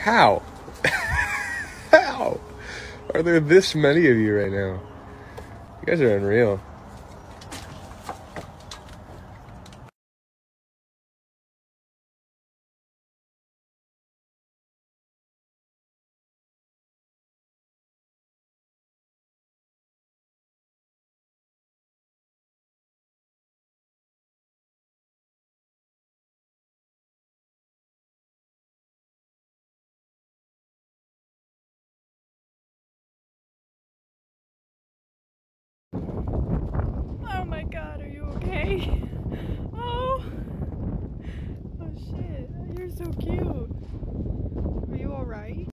How? How? Are there this many of you right now? You guys are unreal. Oh my god, are you okay? Oh! Oh shit, you're so cute. Are you alright?